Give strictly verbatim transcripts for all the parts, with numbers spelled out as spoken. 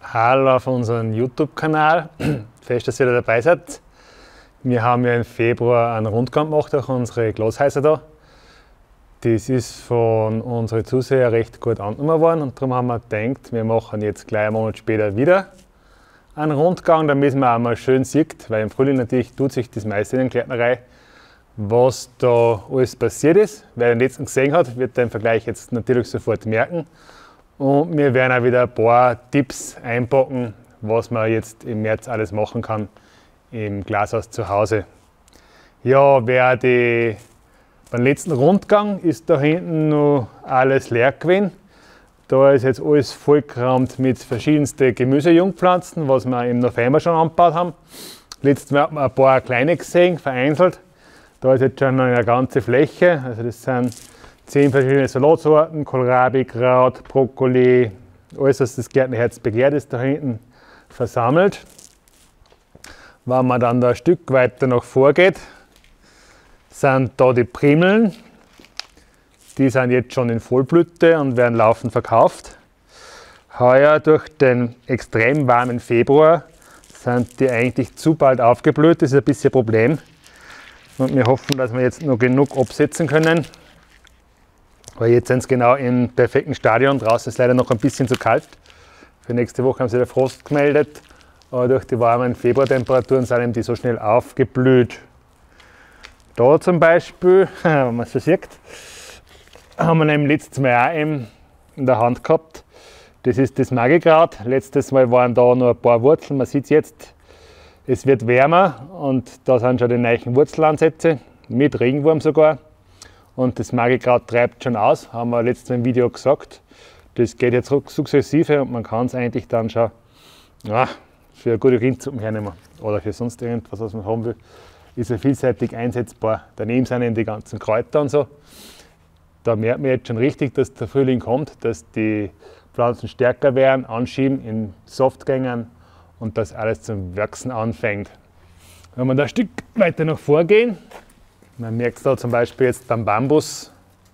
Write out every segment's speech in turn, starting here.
Hallo auf unserem YouTube-Kanal. Fest, dass ihr da dabei seid. Wir haben ja im Februar einen Rundgang gemacht durch unsere Glashäuser da. Das ist von unseren Zusehern recht gut angenommen worden und darum haben wir gedacht, wir machen jetzt gleich einen Monat später wieder einen Rundgang, damit man auch mal schön sieht, weil im Frühling natürlich tut sich das meiste in der Gärtnerei, was da alles passiert ist. Wer den letzten gesehen hat, wird den Vergleich jetzt natürlich sofort merken. Und wir werden auch wieder ein paar Tipps einpacken, was man jetzt im März alles machen kann im Glashaus zu Hause. Ja, wer die, beim letzten Rundgang ist da hinten noch alles leer gewesen. Da ist jetzt alles vollgerammt mit verschiedensten Gemüsejungpflanzen, was wir im November schon angebaut haben. Letztes Mal hat man ein paar kleine gesehen, vereinzelt. Da ist jetzt schon eine ganze Fläche, also das sind zehn verschiedene Salatsorten, Kohlrabi, Kraut, Brokkoli, alles was das Gärtnerherz begehrt, ist da hinten versammelt. Wenn man dann da ein Stück weiter noch vorgeht, sind da die Primeln. Die sind jetzt schon in Vollblüte und werden laufend verkauft. Heuer durch den extrem warmen Februar sind die eigentlich zu bald aufgeblüht, das ist ein bisschen ein Problem. Und wir hoffen, dass wir jetzt noch genug absetzen können. Weil jetzt sind sie genau im perfekten Stadion. Draußen ist leider noch ein bisschen zu kalt. Für nächste Woche haben sie wieder Frost gemeldet. Aber durch die warmen Februartemperaturen sind die so schnell aufgeblüht. Da zum Beispiel, wenn man es so sieht, haben wir nämlich letztes Mal auch in der Hand gehabt. Das ist das Magikraut. Letztes Mal waren da noch ein paar Wurzeln. Man sieht es jetzt, es wird wärmer und da sind schon die neuen Wurzelansätze, mit Regenwurm sogar. Und das Magikraut treibt schon aus, haben wir letztes Mal im Video gesagt. Das geht jetzt sukzessive und man kann es eigentlich dann schon ja, für eine gute Rindsuppe hernehmen. Oder für sonst irgendwas, was man haben will. Ist ja vielseitig einsetzbar. Daneben sind eben die ganzen Kräuter und so. Da merkt man jetzt schon richtig, dass der Frühling kommt, dass die Pflanzen stärker werden, anschieben in Softgängern und dass alles zum Wachsen anfängt. Wenn wir da ein Stück weiter noch vorgehen, man merkt es da zum Beispiel jetzt beim Bambus,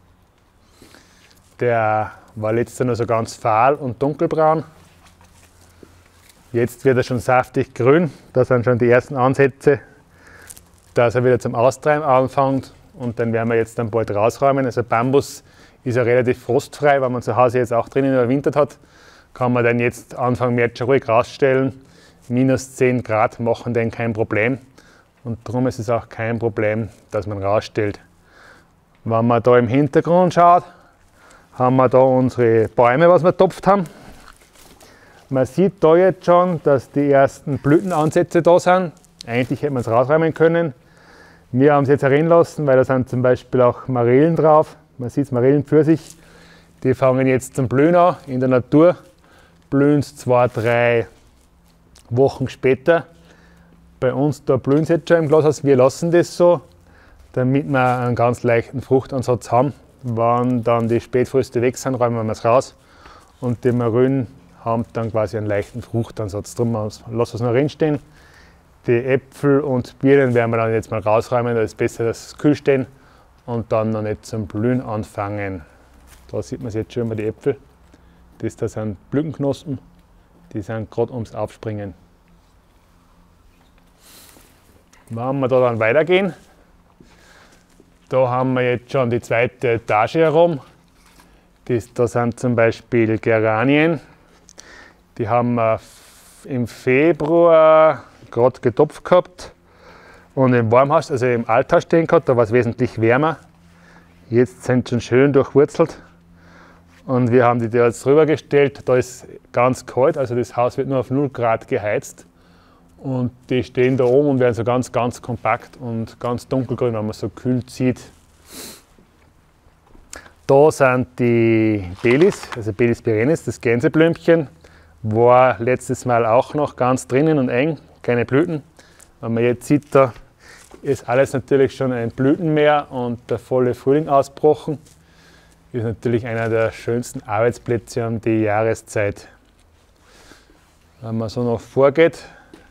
der war letztes Jahr noch so ganz fahl und dunkelbraun. Jetzt wird er schon saftig grün, da sind schon die ersten Ansätze, dass er wieder zum Austreiben anfängt und dann werden wir jetzt dann bald rausräumen. Also Bambus ist ja relativ frostfrei, wenn man zu Hause jetzt auch drinnen überwintert hat, kann man den jetzt Anfang März schon ruhig rausstellen. Minus zehn Grad machen den kein Problem. Und darum ist es auch kein Problem, dass man rausstellt. Wenn man da im Hintergrund schaut, haben wir da unsere Bäume, was wir getopft haben. Man sieht da jetzt schon, dass die ersten Blütenansätze da sind. Eigentlich hätte man es rausräumen können. Wir haben es jetzt erinnern lassen, weil da sind zum Beispiel auch Marillen drauf. Man sieht Marillen für sich. Die fangen jetzt zum Blühen an. In der Natur blühen es zwei, drei Wochen später. Bei uns da blühen sie jetzt schon im Glashaus. Wir lassen das so, damit wir einen ganz leichten Fruchtansatz haben. Wenn dann die Spätfrüchte weg sind, räumen wir es raus. Und die Marillen haben dann quasi einen leichten Fruchtansatz. Darum lassen wir es noch drinstehen. Die Äpfel und Birnen werden wir dann jetzt mal rausräumen. Da ist besser, dass sie kühl stehen und dann noch nicht zum Blühen anfangen. Da sieht man jetzt schon immer die Äpfel. Das da sind Blütenknospen. Die sind gerade ums Aufspringen. Wenn wir da dann weitergehen, da haben wir jetzt schon die zweite Etage herum. Das, da sind zum Beispiel Geranien. Die haben wir im Februar gerade getopft gehabt und im Warmhaus, also im Althaus stehen gehabt, da war es wesentlich wärmer. Jetzt sind sie schon schön durchwurzelt und wir haben die da jetzt drüber gestellt. Da ist ganz kalt, also das Haus wird nur auf null Grad geheizt. Und die stehen da oben und werden so ganz, ganz kompakt und ganz dunkelgrün, wenn man so kühl zieht. Da sind die Belis, also Belis perennis, das Gänseblümchen. War letztes Mal auch noch ganz drinnen und eng, keine Blüten. Wenn man jetzt sieht, da ist alles natürlich schon ein Blütenmeer und der volle Frühling ausgebrochen. Ist natürlich einer der schönsten Arbeitsplätze um die Jahreszeit. Wenn man so noch vorgeht,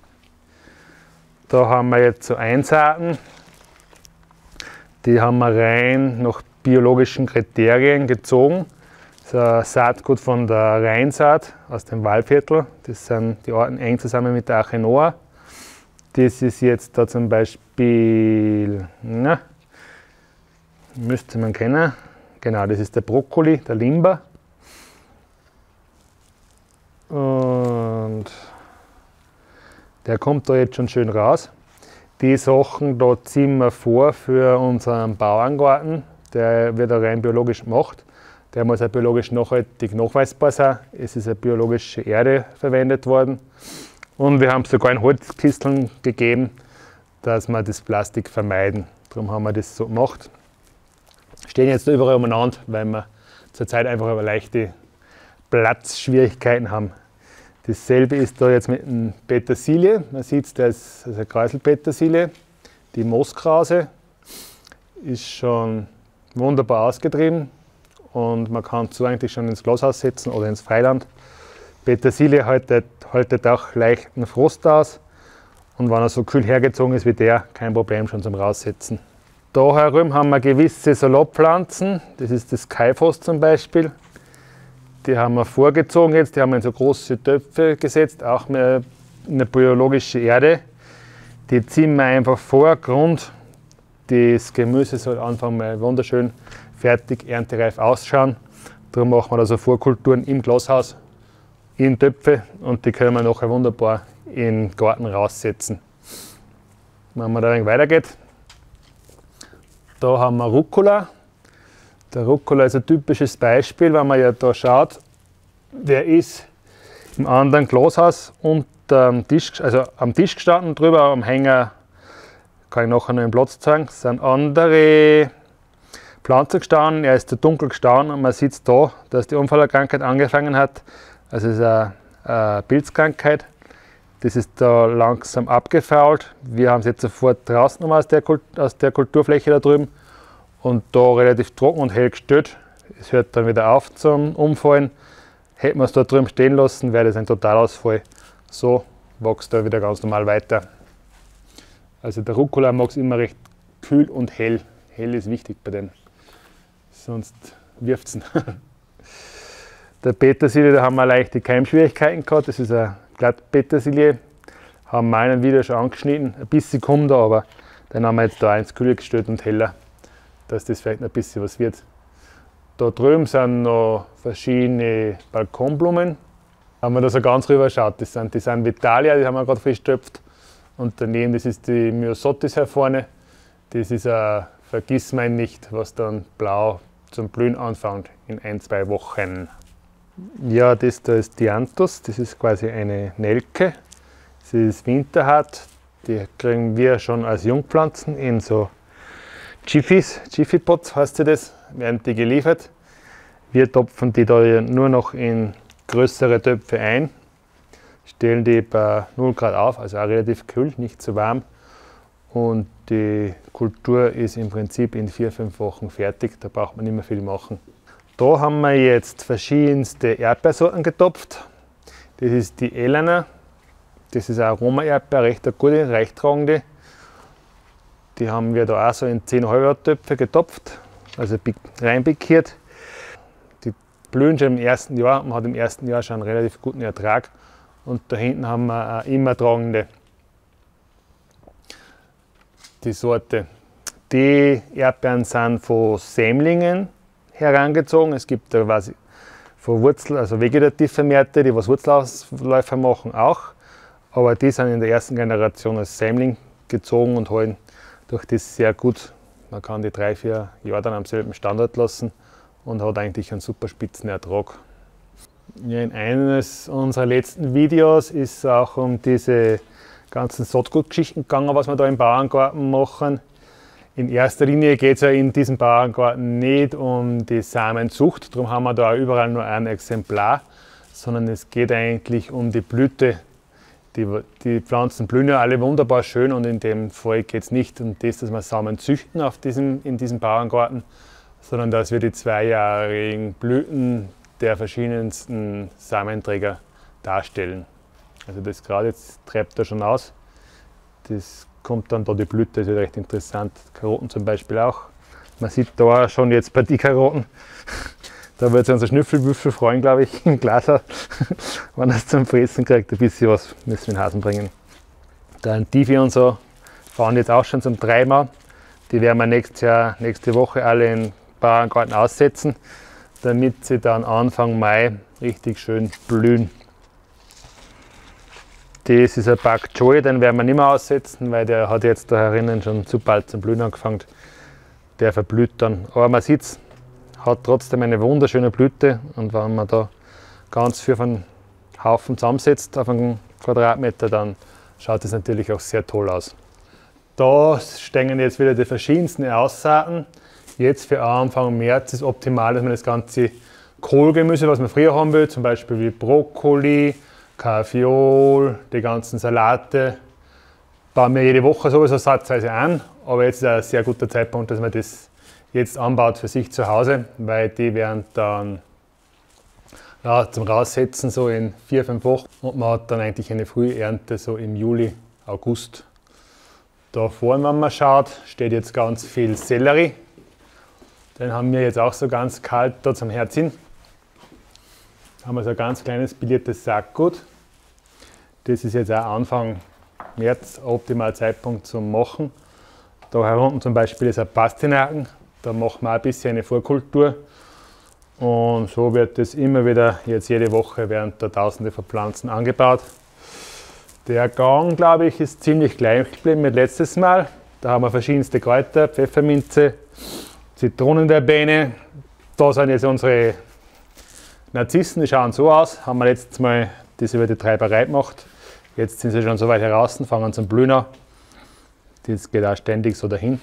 da haben wir jetzt so Einsaaten, die haben wir rein nach biologischen Kriterien gezogen. Das ist ein Saatgut von der Rheinsaat aus dem Waldviertel. Das sind die Arten eng zusammen mit der Achenoa. Das ist jetzt da zum Beispiel, na, müsste man kennen, genau, das ist der Brokkoli, der Limba. Und der kommt da jetzt schon schön raus. Die Sachen da ziehen wir vor für unseren Bauerngarten. Der wird auch rein biologisch gemacht. Der muss auch biologisch nachhaltig nachweisbar sein. Es ist eine biologische Erde verwendet worden. Und wir haben sogar in Holzkisteln gegeben, dass wir das Plastik vermeiden. Darum haben wir das so gemacht. Stehen jetzt überall umeinander, weil wir zurzeit einfach über leichte Platzschwierigkeiten haben. Dasselbe ist da jetzt mit dem Petersilie. Man sieht es, das ist eine Kräuselpetersilie. Die Mooskrause ist schon wunderbar ausgetrieben und man kann es so eigentlich schon ins Glashaus setzen oder ins Freiland. Petersilie haltet, haltet auch leichten Frost aus und wenn er so kühl hergezogen ist wie der, kein Problem schon zum Raussetzen. Da herum haben wir gewisse Salatpflanzen, das ist das Kaifos zum Beispiel. Die haben wir vorgezogen jetzt, die haben wir in so große Töpfe gesetzt, auch in eine biologische Erde. Die ziehen wir einfach vor, Grund. Das Gemüse soll einfach mal wunderschön fertig, erntereif ausschauen. Darum machen wir da so Vorkulturen im Glashaus, in Töpfe und die können wir nachher wunderbar in den Garten raussetzen. Wenn man da ein wenig weitergeht, da haben wir Rucola. Der Rucola ist ein typisches Beispiel, wenn man ja da schaut, der ist im anderen Glashaus unterm Tisch, also am Tisch gestanden, drüber am Hänger, kann ich nachher noch den Platz zeigen, sind andere Pflanzen gestanden, er ist zu dunkel gestanden und man sieht da, dass die Unfallkrankheit angefangen hat. Also es ist eine, eine Pilzkrankheit, das ist da langsam abgefault. Wir haben es jetzt sofort draußen aus der, aus der Kulturfläche da drüben und da relativ trocken und hell gestellt. Es hört dann wieder auf zum Umfallen. Hätten wir es da drüben stehen lassen, wäre das ein Totalausfall. So wächst er wieder ganz normal weiter. Also der Rucola mag es immer recht kühl und hell. Hell ist wichtig bei denen, sonst wirft es. Der Petersilie, da haben wir leichte Keimschwierigkeiten gehabt. Das ist eine Glattpetersilie. Haben wir einen Video schon angeschnitten. Ein bisschen kommt da, aber dann haben wir jetzt da ins Kühle gestellt und heller, dass das vielleicht noch ein bisschen was wird. Da drüben sind noch verschiedene Balkonblumen. Wenn man da so ganz rüber schaut, das sind, die sind Vitalia, die haben wir gerade frisch getöpft. Und daneben, das ist die Myosotis hier vorne. Das ist ein Vergissmeinnicht, was dann blau zum Blühen anfängt in ein, zwei Wochen. Ja, das da ist Dianthus, das ist quasi eine Nelke. Sie ist winterhart, die kriegen wir schon als Jungpflanzen in so Jiffys, Jiffy Pots heißt das, werden die geliefert. Wir topfen die da nur noch in größere Töpfe ein, stellen die bei null Grad auf, also auch relativ kühl, nicht zu warm. Und die Kultur ist im Prinzip in vier, fünf Wochen fertig, da braucht man nicht mehr viel machen. Da haben wir jetzt verschiedenste Erdbeersorten getopft. Das ist die Elana, das ist eine Aroma-Erdbeer, recht eine gute, reichtragende. Die haben wir da auch so in zehn Halbjahrtöpfe getopft, also reinpikiert. Die blühen schon im ersten Jahr, man hat im ersten Jahr schon einen relativ guten Ertrag. Und da hinten haben wir eine immer tragende, die Sorte. Die Erdbeeren sind von Sämlingen herangezogen. Es gibt da quasi von Wurzel, also vegetativ vermehrte, die was Wurzelausläufer machen auch. Aber die sind in der ersten Generation als Sämling gezogen und halten durch das sehr gut. Man kann die drei, vier Jahre dann am selben Standort lassen und hat eigentlich einen super spitzen Ertrag. Ja, in eines unserer letzten Videos ist es auch um diese ganzen Saatgutgeschichten gegangen, was wir da im Bauerngarten machen. In erster Linie geht es ja in diesem Bauerngarten nicht um die Samenzucht, darum haben wir da auch überall nur ein Exemplar, sondern es geht eigentlich um die Blüte. Die, die Pflanzen blühen ja alle wunderbar schön und in dem Fall geht es nicht um das, dass wir Samen züchten auf diesem, in diesem Bauerngarten, sondern dass wir die zweijährigen Blüten der verschiedensten Samenträger darstellen. Also das gerade jetzt treibt er schon aus. Das kommt dann da die Blüte, das ist recht interessant. Karotten zum Beispiel auch. Man sieht da schon jetzt bei den Karotten, Da wird sich unser Schnüffelbüffel freuen, glaube ich, im Glas, wenn er es zum Fressen kriegt. Ein bisschen was müssen wir in den Hasen bringen. Dann Tifi und so fahren jetzt auch schon zum Treiben. Die werden wir nächstes Jahr, nächste Woche alle in den Bauerngarten aussetzen, damit sie dann Anfang Mai richtig schön blühen. Das ist ein Pak Choi, den werden wir nicht mehr aussetzen, weil der hat jetzt da herinnen schon zu bald zum Blühen angefangen. Der verblüht dann. Aber man sieht es, hat trotzdem eine wunderschöne Blüte, und wenn man da ganz viel von Haufen zusammensetzt auf einen Quadratmeter, dann schaut es natürlich auch sehr toll aus. Da stehen jetzt wieder die verschiedensten Aussaaten. Jetzt für Anfang März ist optimal, dass man das ganze Kohlgemüse, was man früher haben will, zum Beispiel wie Brokkoli, Kaffeeol, die ganzen Salate, bauen wir jede Woche sowieso satzweise an, aber jetzt ist ein sehr guter Zeitpunkt, dass man das jetzt anbaut für sich zu Hause, weil die werden dann ja, zum Raussetzen so in vier, fünf Wochen, und man hat dann eigentlich eine Frühernte so im Juli, August. Da vorne, wenn man schaut, steht jetzt ganz viel Sellerie. Den haben wir jetzt auch so ganz kalt da zum Herziehen. Haben wir so ein ganz kleines piliertes Saatgut. Das ist jetzt auch Anfang März ein optimaler Zeitpunkt zum Machen. Da herunten zum Beispiel ist ein Pastinaken. Da machen wir auch ein bisschen eine Vorkultur. Und so wird das immer wieder, jetzt jede Woche werden da tausende von Pflanzen angebaut. Der Gang, glaube ich, ist ziemlich gleich geblieben mit letztes Mal. Da haben wir verschiedenste Kräuter, Pfefferminze, Zitronenverbene. Da sind jetzt unsere Narzissen, die schauen so aus. Haben wir letztes Mal das über die Treiberei gemacht. Jetzt sind sie schon so weit heraus, fangen zum Blühen an. Das geht auch ständig so dahin.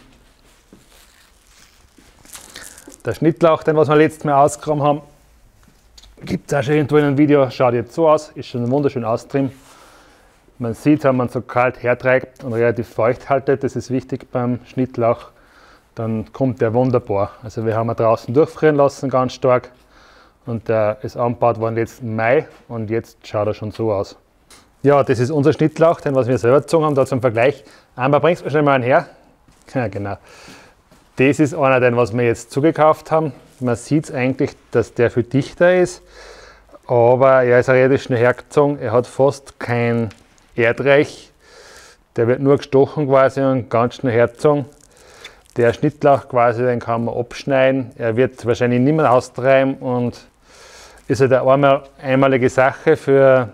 Der Schnittlauch, den was wir letztes Mal ausgegraben haben, gibt es auch schon irgendwo in einem Video. Schaut jetzt so aus, ist schon wunderschön austrieben. Man sieht, wenn man so kalt hertreibt und relativ feucht haltet, das ist wichtig beim Schnittlauch, dann kommt der wunderbar. Also wir haben ihn draußen durchfrieren lassen, ganz stark. Und der ist angebaut worden letzten Mai, und jetzt schaut er schon so aus. Ja, das ist unser Schnittlauch, den was wir selber gezogen haben, da zum Vergleich. Einmal bringst du schnell mal einen her. Ja, genau. Das ist einer, den was wir jetzt zugekauft haben. Man sieht eigentlich, dass der viel dichter ist, aber er ist relativ schnell hergezogen. Er hat fast kein Erdreich. Der wird nur gestochen quasi und ganz schnell hergezogen. Der Schnittlauch quasi, den kann man abschneiden. Er wird wahrscheinlich nicht mehr austreiben und ist halt eine einmal, einmalige Sache für,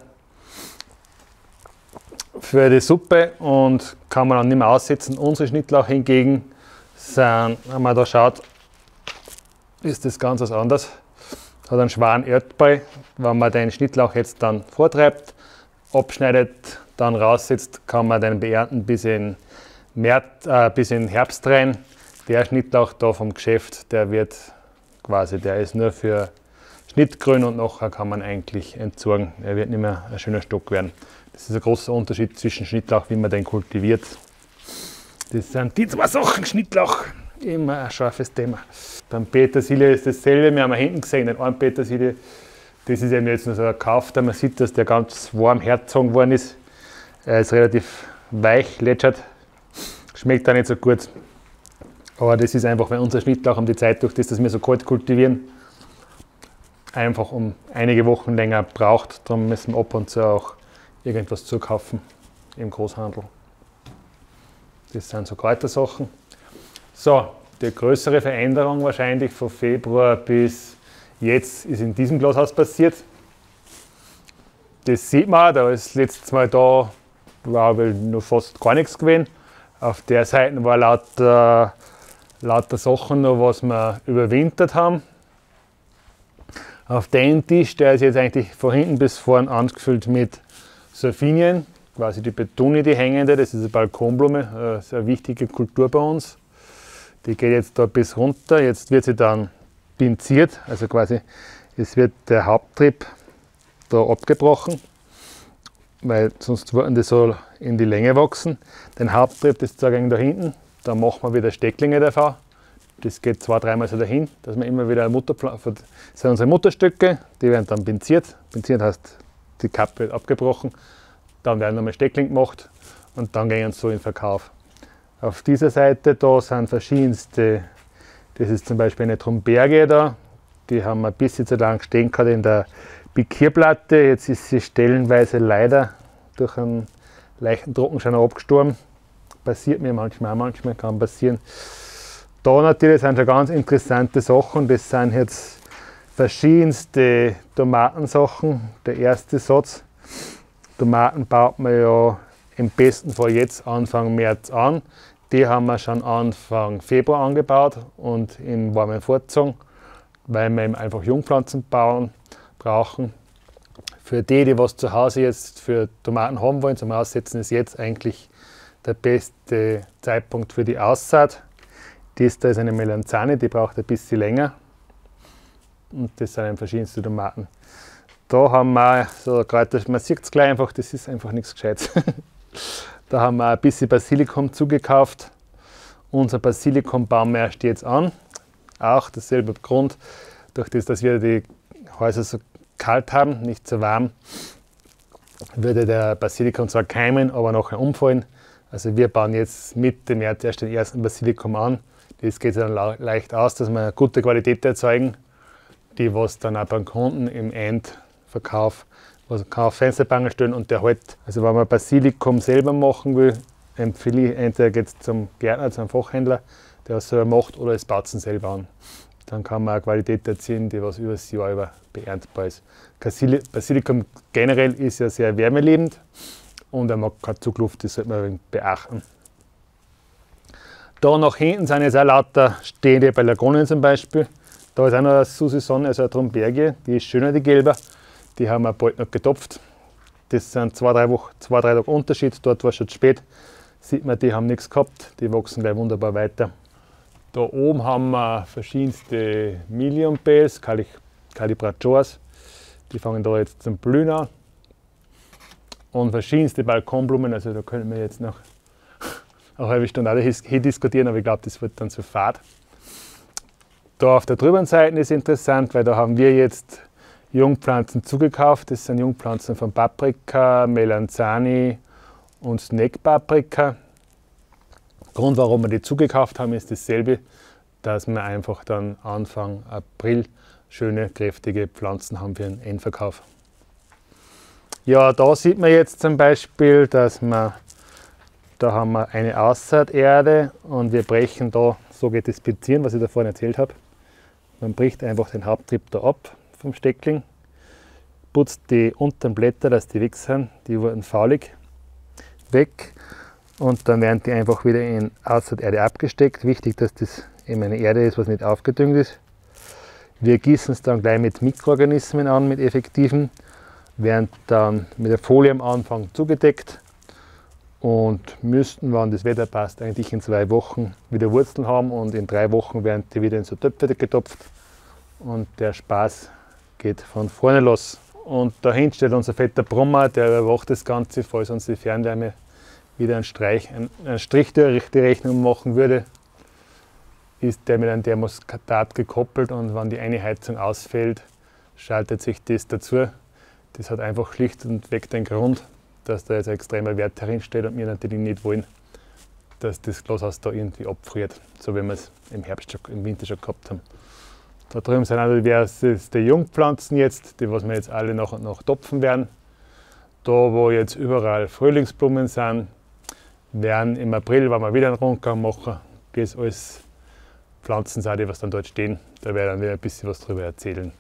für die Suppe und kann man dann nicht mehr aussetzen. Unsere Schnittlauch hingegen sind, wenn man da schaut, ist das ganz was anderes. Hat einen schweren Erdball. Wenn man den Schnittlauch jetzt dann vortreibt, abschneidet, dann raussetzt, kann man den beernten bis in, März, äh, bis in Herbst rein. Der Schnittlauch da vom Geschäft, der wird quasi, der ist nur für Schnittgrün, und nachher kann man eigentlich entsorgen. Er wird nicht mehr ein schöner Stock werden. Das ist ein großer Unterschied zwischen Schnittlauch, wie man den kultiviert. Das sind die zwei Sachen, Schnittlauch, immer ein scharfes Thema. Beim Petersilie ist dasselbe, wir haben hinten gesehen, den einen Petersilie, das ist eben jetzt nur so ein Kaufter. Man sieht, dass der ganz warm hergezogen worden ist. Er ist relativ weich, lätschert, schmeckt auch nicht so gut. Aber das ist einfach, weil unser Schnittlauch um die Zeit durch das, dass wir so kalt kultivieren, einfach um einige Wochen länger braucht. Darum müssen wir ab und zu auch irgendwas zukaufen im Großhandel. Das sind so Kräutersachen. So, die größere Veränderung wahrscheinlich von Februar bis jetzt ist in diesem Glashaus passiert. Das sieht man, da ist letztes Mal da, glaube ich, noch fast gar nichts gewesen. Auf der Seite war lauter, lauter Sachen noch, was wir überwintert haben. Auf den Tisch, der ist jetzt eigentlich von hinten bis vorn angefüllt mit Surfinien, quasi die Petunie, die hängende, das ist eine Balkonblume, das ist eine wichtige Kultur bei uns. Die geht jetzt da bis runter, jetzt wird sie dann pinziert, also quasi es wird der Haupttrieb da abgebrochen, weil sonst würden die so in die Länge wachsen. Den Haupttrieb, das zeige ich da hinten, da machen wir wieder Stecklinge davon. Das geht zwei, dreimal so dahin, dass wir immer wieder eine Mutterpflanze, das sind unsere Mutterstücke, die werden dann pinziert. Pinziert heißt, die Kappe wird abgebrochen, dann werden nochmal Steckling gemacht und dann gehen sie so in den Verkauf. Auf dieser Seite da sind verschiedenste, das ist zum Beispiel eine Trumberge da, Die haben wir ein bisschen zu lang stehen gehabt in der Pikierplatte. Jetzt ist sie stellenweise leider durch einen leichten Trockenschein abgestorben. Passiert mir manchmal auch, manchmal kann passieren. Da natürlich sind schon ganz interessante Sachen. Das sind jetzt verschiedenste Tomatensachen. Der erste Satz. Tomaten baut man ja im besten Fall jetzt Anfang März an. Die haben wir schon Anfang Februar angebaut und in warmen Fortsaison, weil wir eben einfach Jungpflanzen bauen brauchen. Für die, die was zu Hause jetzt für Tomaten haben wollen, zum Aussetzen, ist jetzt eigentlich der beste Zeitpunkt für die Aussaat. Das da ist eine Melanzane, die braucht ein bisschen länger. Und das sind verschiedenste Tomaten. Da haben wir, so gerade, man sieht es gleich einfach, das ist einfach nichts Gescheites. Da haben wir ein bisschen Basilikum zugekauft. Unser Basilikum bauen wir erst jetzt an. Auch derselbe Grund, durch das, dass wir die Häuser so kalt haben, nicht so warm, würde der Basilikum zwar keimen, aber nachher umfallen. Also wir bauen jetzt Mitte März erst den ersten Basilikum an. Das geht dann leicht aus, dass wir eine gute Qualität erzeugen, die was dann auch beim Kunden im Endverkauf, also kann auf Fensterbank stellen und der halt, also wenn man Basilikum selber machen will, empfehle ich entweder geht zum Gärtner, zum Fachhändler, der es selber macht, oder es baut es selber an. Dann kann man eine Qualität erzielen, die was über das Jahr über beerntbar ist. Basilikum generell ist ja sehr wärmeliebend und er mag keine Zugluft, das sollte man ein wenig beachten. Da nach hinten sind jetzt auch lauter stehende Pelargonien zum Beispiel. Da ist auch noch eine Susi-Sonne, also eine Trombergie, die ist schöner, die gelbe. Die haben wir bald noch getopft. Das sind zwei, drei Wochen, zwei, drei Tage Unterschied. Dort war es schon zu spät. Sieht man, die haben nichts gehabt, die wachsen gleich wunderbar weiter. Da oben haben wir verschiedenste Million Bells, Calibrators. Die fangen da jetzt zum Blühen an. Und verschiedenste Balkonblumen, also da können wir jetzt noch eine halbe Stunde auch hier diskutieren, aber ich glaube, das wird dann zu fad. Da auf der drüben Seite ist interessant, weil da haben wir jetzt Jungpflanzen zugekauft. Das sind Jungpflanzen von Paprika, Melanzani und Snack Paprika. Grund, warum wir die zugekauft haben, ist dasselbe, dass wir einfach dann Anfang April schöne, kräftige Pflanzen haben für den Endverkauf. Ja, da sieht man jetzt zum Beispiel, dass wir, da haben wir eine Aussaaterde und wir brechen da, so geht das Pizieren, was ich da vorhin erzählt habe. Man bricht einfach den Haupttrieb da ab vom Steckling, putzt die unteren Blätter, dass die weg sind, die wurden faulig, weg und dann werden die einfach wieder in Aussaaterde abgesteckt. Wichtig, dass das eben eine Erde ist, was nicht aufgedüngt ist. Wir gießen es dann gleich mit Mikroorganismen an, mit effektiven, werden dann mit der Folie am Anfang zugedeckt und müssten, wenn das Wetter passt, eigentlich in zwei Wochen wieder Wurzeln haben und in drei Wochen werden die wieder in so Töpfe getopft und der Spaß geht von vorne los. Und dahinter steht unser fetter Brummer, der überwacht das Ganze, falls uns die Fernwärme wieder einen, Streich, einen Strich durch die Rechnung machen würde, ist der mit einem Thermostat gekoppelt und wenn die eine Heizung ausfällt, schaltet sich das dazu. Das hat einfach schlicht und weg den Grund, dass da jetzt ein extremer Wert herin steht und wir natürlich nicht wollen, dass das Glashaus da irgendwie abfriert, so wie wir es im Herbst, schon, im Winter schon gehabt haben. Da drüben sind auch diverse Jungpflanzen jetzt, die was wir jetzt alle nach und nach topfen werden. Da wo jetzt überall Frühlingsblumen sind, werden im April, wenn wir wieder einen Rundgang machen, das alles Pflanzen sind, die was dann dort stehen. Da werde ich dann wieder ein bisschen was darüber erzählen.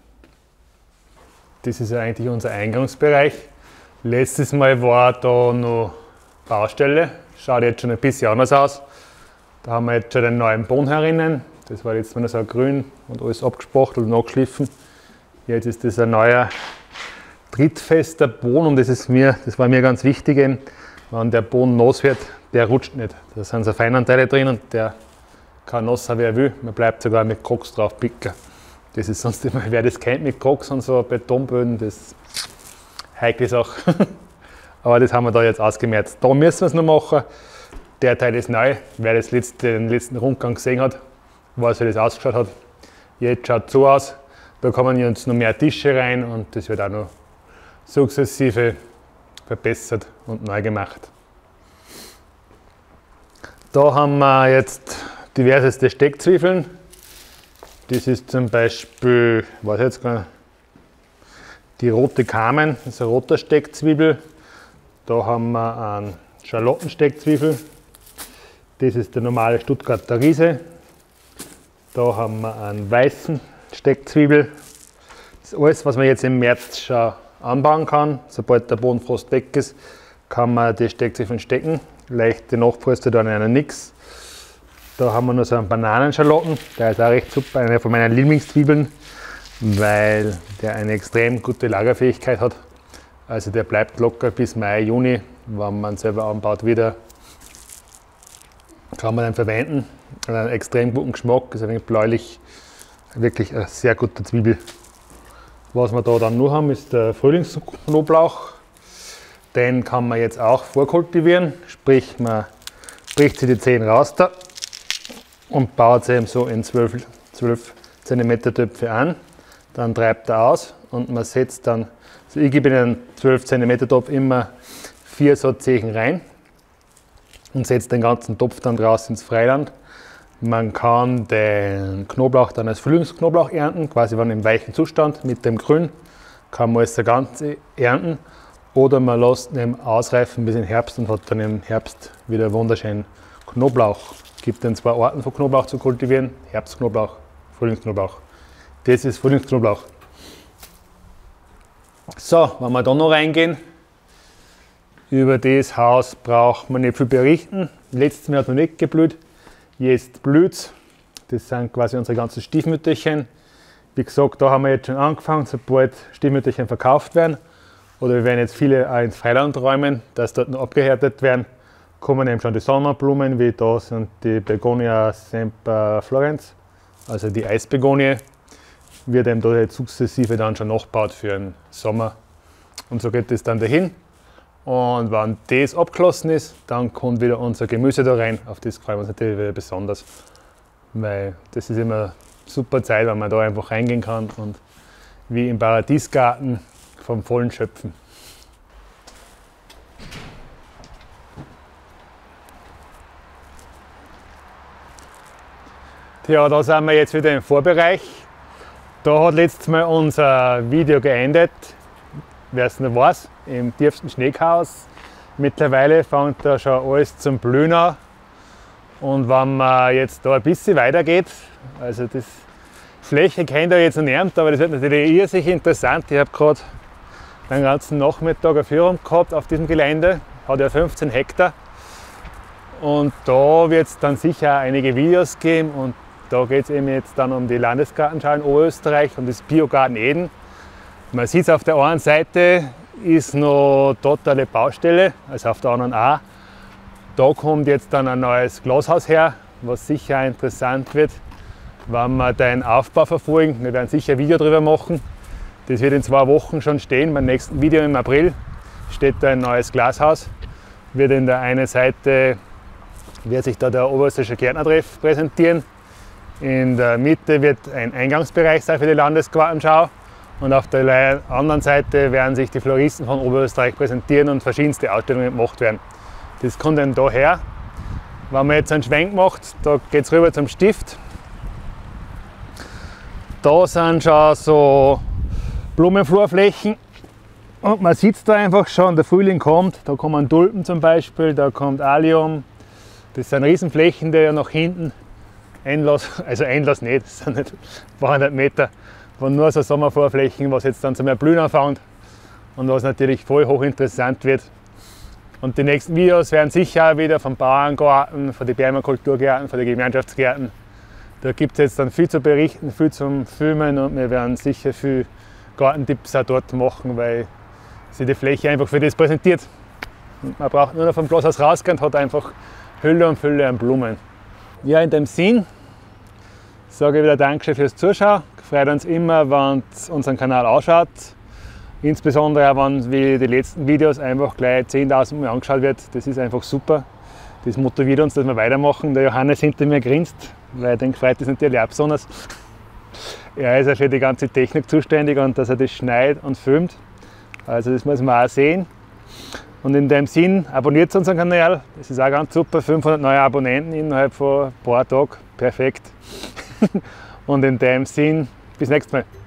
Das ist ja eigentlich unser Eingangsbereich. Letztes Mal war da noch Baustelle, schaut jetzt schon ein bisschen anders aus. Da haben wir jetzt schon den neuen Boden herinnen. Das war jetzt nur so grün und alles abgespachtelt und nachgeschliffen. Jetzt ist das ein neuer trittfester Boden und das, ist mir, das war mir ganz wichtig, wenn der Boden nass wird, der rutscht nicht. Da sind so Feinanteile drin und der kann nass sein, wie er will. Man bleibt sogar mit Krocks drauf picken. Das ist sonst immer, wer das kennt mit Krocks und so Betonböden, das ist eine heikle Sache. Aber das haben wir da jetzt ausgemerzt. Da müssen wir es noch machen. Der Teil ist neu. Wer das letzte, den letzten Rundgang gesehen hat, weiß, wie das ausgeschaut hat. Jetzt schaut es so aus. Da kommen jetzt noch mehr Tische rein und das wird auch noch sukzessive verbessert und neu gemacht. Da haben wir jetzt diverseste Steckzwiebeln. Das ist zum Beispiel, was jetzt gar nicht, die rote Carmen, das ist eine rote Steckzwiebel. Da haben wir einen Schalottensteckzwiebel. Das ist der normale Stuttgarter Riese. Da haben wir einen weißen Steckzwiebel. Das ist alles, was man jetzt im März schon anbauen kann. Sobald der Bodenfrost weg ist, kann man die Steckzwiebeln stecken. Leichte Nachfröste dann einer nix. Da haben wir noch so einen Bananenschalotten. Der ist auch recht super, einer von meinen Lieblingszwiebeln, weil der eine extrem gute Lagerfähigkeit hat. Also der bleibt locker bis Mai, Juni, wenn man selber anbaut wieder. Kann man dann verwenden. Hat einen extrem guten Geschmack, ist ein wenig bläulich. Wirklich eine sehr gute Zwiebel. Was wir da dann noch haben, ist der Frühlingsknoblauch. Den kann man jetzt auch vorkultivieren, sprich man bricht sie die Zehen raus da und baut sie eben so in zwölf Zentimeter Töpfe an. Dann treibt er aus und man setzt dann, also ich gebe in einen zwölf Zentimeter Topf immer vier so Zehen rein und setze den ganzen Topf dann draußen ins Freiland. Man kann den Knoblauch dann als Frühlingsknoblauch ernten, quasi wenn im weichen Zustand mit dem Grün, kann man es das Ganze ernten. Oder man lässt ihn ausreifen bis in Herbst und hat dann im Herbst wieder wunderschönen Knoblauch. Es gibt dann zwei Arten von Knoblauch zu kultivieren, Herbstknoblauch, Frühlingsknoblauch. Das ist Frühlingsknoblauch. So, wenn wir da noch reingehen, über das Haus braucht man nicht viel berichten. Letztes Mal hat noch nicht geblüht. Jetzt blüht es. Das sind quasi unsere ganzen Stiefmütterchen. Wie gesagt, da haben wir jetzt schon angefangen, sobald Stiefmütterchen verkauft werden. Oder wir werden jetzt viele auch ins Freiland räumen, dass dort noch abgehärtet werden. Kommen eben schon die Sommerblumen, wie da sind die Begonia semperflorens, also die Eisbegonie. Wird eben da jetzt sukzessive dann schon nachgebaut für den Sommer. Und so geht es dann dahin. Und wenn das abgeschlossen ist, dann kommt wieder unser Gemüse da rein. Auf das freuen wir uns natürlich wieder besonders, weil das ist immer eine super Zeit, wenn man da einfach reingehen kann und wie im Paradiesgarten vom vollen Schöpfen. Ja, da sind wir jetzt wieder im Vorbereich. Da hat letztes Mal unser Video geendet. Wer es nicht weiß, im tiefsten Schneechaos. Mittlerweile fängt da schon alles zum Blühen an. Und wenn man jetzt da ein bisschen weiter geht, also das Fläche kennt ihr jetzt noch nicht, aber das wird natürlich irrsinnig interessant. Ich habe gerade den ganzen Nachmittag eine Führung gehabt auf diesem Gelände, hat ja fünfzehn Hektar. Und da wird es dann sicher einige Videos geben und da geht es eben jetzt dann um die Landesgartenschau in Oberösterreich und das Biogarten Eden. Man sieht es auf der einen Seite ist noch totale Baustelle, also auf der anderen auch. Da kommt jetzt dann ein neues Glashaus her, was sicher interessant wird, wenn wir den Aufbau verfolgen. Wir werden sicher ein Video darüber machen. Das wird in zwei Wochen schon stehen. Beim nächsten Video im April steht da ein neues Glashaus. Wird in der einen Seite wird sich da der Oberösterreichische Gärtnertreff präsentieren. In der Mitte wird ein Eingangsbereich sein für die Landesgartenschau. Und auf der anderen Seite werden sich die Floristen von Oberösterreich präsentieren und verschiedenste Ausstellungen gemacht werden. Das kommt dann daher. Wenn man jetzt einen Schwenk macht, da geht es rüber zum Stift. Da sind schon so Blumenflorflächen und man sieht es da einfach schon, der Frühling kommt. Da kommen Tulpen zum Beispiel, da kommt Allium. Das sind Riesenflächen, die ja nach hinten endlos, also endlos nicht, das sind nicht zweihundert Meter, waren nur so Sommerflorflächen, was jetzt dann zum Erblühen anfängt und was natürlich voll hochinteressant wird. Und die nächsten Videos werden sicher wieder vom Bauerngarten, von den Permakulturgärten, von den Gemeinschaftsgärten. Da gibt es jetzt dann viel zu berichten, viel zum Filmen und wir werden sicher viel Gartentipps auch dort machen, weil sich die Fläche einfach für das präsentiert. Und man braucht nur noch vom Glashaus rausgehen und hat einfach Hülle und Fülle an Blumen. Ja, in dem Sinn sage ich wieder Dankeschön fürs Zuschauen. Freut uns immer, wenn ihr unseren Kanal anschaut. Insbesondere auch, wenn wie die letzten Videos einfach gleich zehntausend Mal angeschaut wird. Das ist einfach super. Das motiviert uns, dass wir weitermachen. Der Johannes hinter mir grinst, weil den freut das natürlich auch besonders. Er ist ja für die ganze Technik zuständig und dass er das schneidet und filmt. Also das muss man auch sehen. Und in dem Sinn, abonniert unseren Kanal. Das ist auch ganz super. fünfhundert neue Abonnenten innerhalb von ein paar Tagen. Perfekt. Und in dem Sinn, bis nächstes Mal.